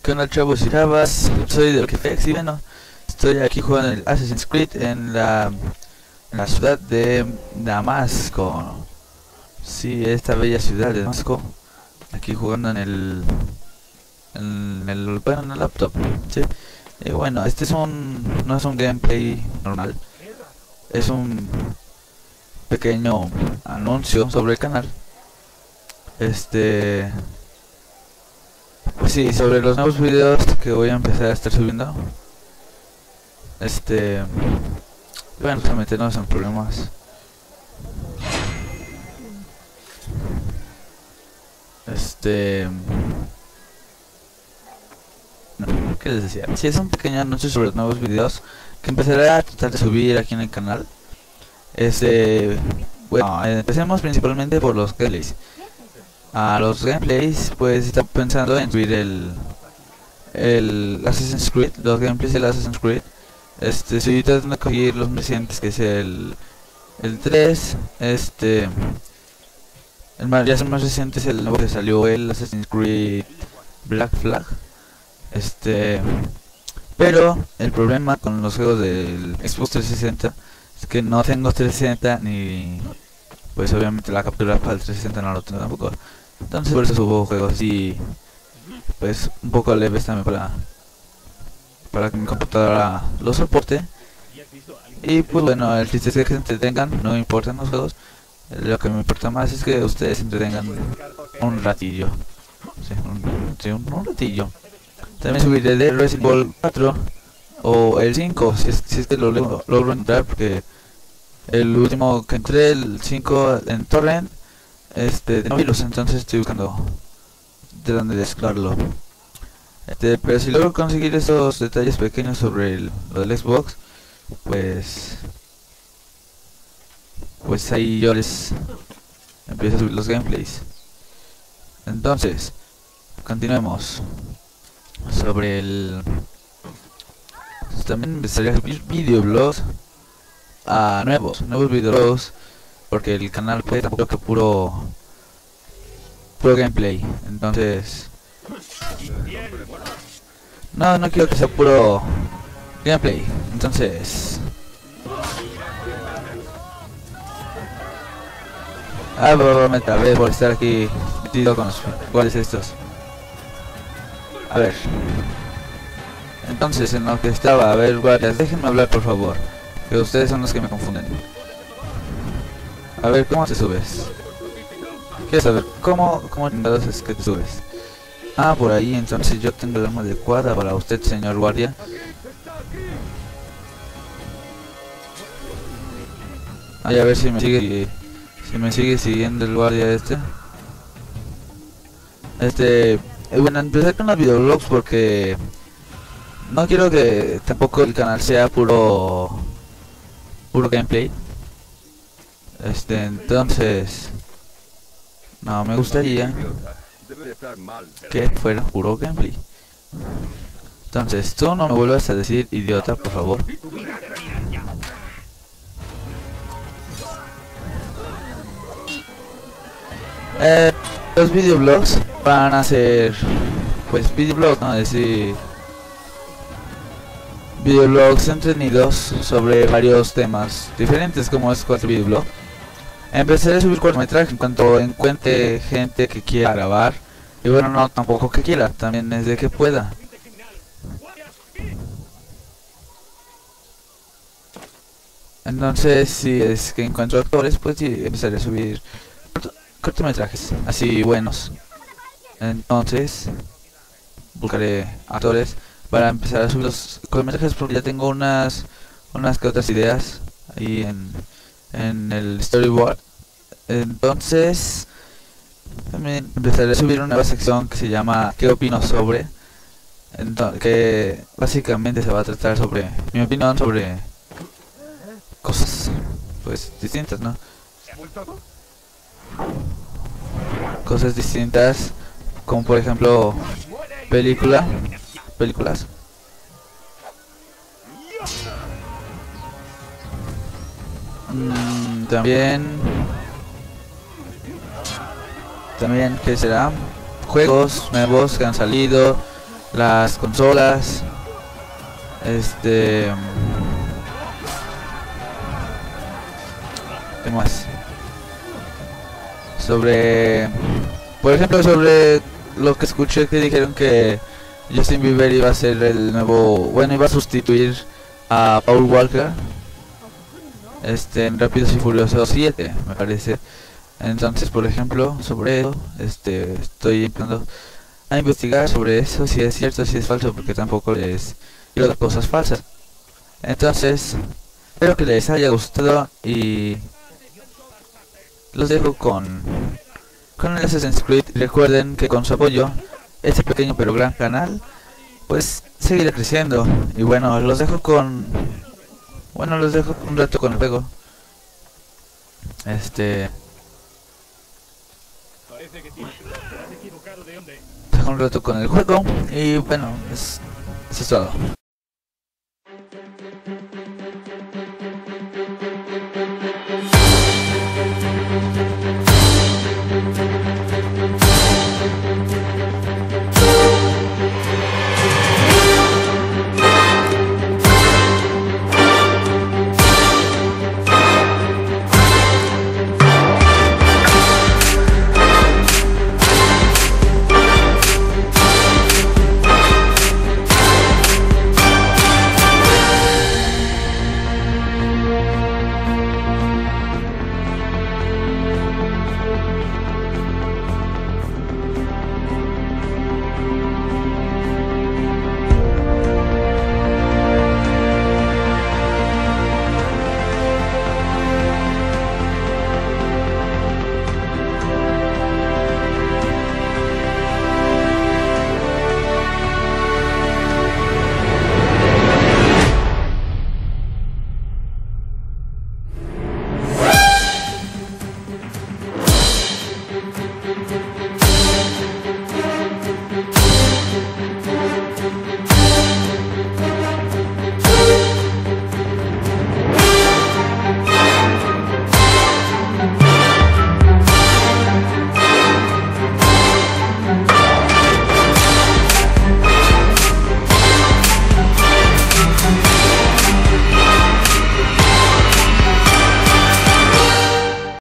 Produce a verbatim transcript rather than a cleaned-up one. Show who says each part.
Speaker 1: ¿Qué onda, chavos y chavas? Soy de Okifex y bueno, estoy aquí jugando el Assassin's Creed en la, en la ciudad de Damasco. Sí, esta bella ciudad de Damasco. Aquí jugando en el, en el, bueno, en el laptop. Sí. Y bueno, este es un, no es un gameplay normal. Es un pequeño anuncio sobre el canal. Este... Pues sí, sobre los nuevos videos que voy a empezar a estar subiendo. Este... Bueno, vamos a meternos en problemas. Este... No, ¿qué les decía? Sí, es un pequeño anuncio sobre los nuevos videos que empezaré a tratar de subir aquí en el canal. Este... Bueno, empecemos principalmente por los gameplays. A los gameplays, pues está pensando en subir el el Assassin's Creed, los gameplays del Assassin's Creed. Este, estoy tratando de conseguir los más recientes, que es el el tres, este el más, ya son más recientes, el nuevo que salió, el Assassin's Creed Black Flag. Este, pero el problema con los juegos del Xbox trescientos sesenta es que no tengo trescientos sesenta, ni pues obviamente la captura para el trescientos sesenta no lo tengo tampoco. Entonces por eso subo juegos así, pues un poco leves también para para que mi computadora lo soporte. Y pues bueno, el chiste es que se entretengan, no me importan los juegos. Lo que me importa más es que ustedes se entretengan un ratillo. Sí, un, sí, un, un ratillo. También subiré de Resident Evil cuatro o el cinco, si es, si es que lo logro, logro entrar, porque el último que entré, el cinco en torrent, este, de no virus, entonces estoy buscando de dónde descargarlo. Este, pero si logro conseguir esos detalles pequeños sobre el, lo del Xbox, pues pues ahí yo les empiezo a subir los gameplays. Entonces, continuemos sobre el... Pues también empezaría a subir videoblogs a nuevos, nuevos videoblogs, porque el canal pues tampoco que puro puro gameplay, entonces no, no quiero que sea puro gameplay, entonces ah, me trabé por estar aquí metido con los cuáles estos. A ver, entonces en lo que estaba, a ver, guardias, déjenme hablar por favor, que ustedes son los que me confunden. A ver, ¿cómo te subes? Quiero saber, ¿cómo, cómo chingados es que te subes? Ah, por ahí, entonces yo tengo la arma adecuada para usted, señor guardia. Ay, a ver si me sigue, si me sigue siguiendo el guardia este. Este, bueno, empezar con los videoblogs porque no quiero que tampoco el canal sea puro, puro gameplay. Este, entonces no me gustaría que fuera puro gameplay. Entonces tú no me vuelvas a decir idiota, por favor. Eh, los videoblogs van a ser pues videoblogs, no es decir videoblogs entretenidos sobre varios temas diferentes, como es cuatro videoblogs. Empezaré a subir cortometraje en cuanto encuentre gente que quiera grabar. Y bueno, no tampoco que quiera, también es de que pueda. Entonces, si es que encuentro actores, pues sí, empezaré a subir cortometrajes así buenos. Entonces, buscaré actores para empezar a subir los cortometrajes, porque ya tengo unas unas que otras ideas ahí en, en el storyboard. Entonces también empezaré a subir una nueva sección que se llama ¿qué opino sobre? Entonces, que básicamente se va a tratar sobre mi opinión sobre cosas pues distintas, ¿no? Cosas distintas, como por ejemplo película, películas. Mm, también También, ¿qué será? Juegos nuevos que han salido, las consolas, este, ¿qué más? Sobre, por ejemplo, sobre lo que escuché que dijeron que Justin Bieber iba a ser el nuevo, bueno, iba a sustituir a Paul Walker, este, en Rápidos y Furiosos siete, me parece. Entonces, por ejemplo, sobre eso, este, estoy empezando a investigar sobre eso, si es cierto, si es falso, porque tampoco les quiero dar cosas falsas. Entonces, espero que les haya gustado y los dejo con con el Assassin's Creed. Recuerden que con su apoyo este pequeño pero gran canal pues seguirá creciendo. Y bueno, los dejo con bueno los dejo un rato con el juego. Este dejo un rato con el juego y bueno, es, eso es todo.